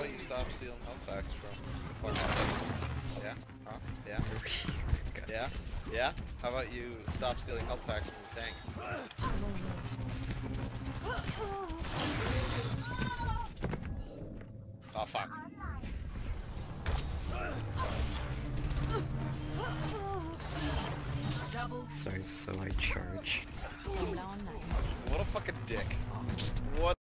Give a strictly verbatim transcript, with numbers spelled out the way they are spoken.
about you stop stealing health packs from the fucking... Yeah? Huh? Yeah? Yeah? Yeah? How about you stop stealing health packs from the tank? Oh fuck. Sorry, so I charge. What a fucking dick. Just what